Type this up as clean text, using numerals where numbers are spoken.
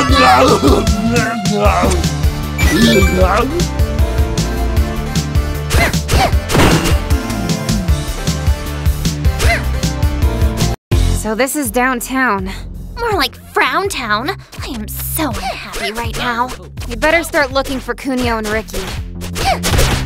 So this is downtown. More like Frown Town. I am so unhappy right now. We better start looking for Kunio and Ricky.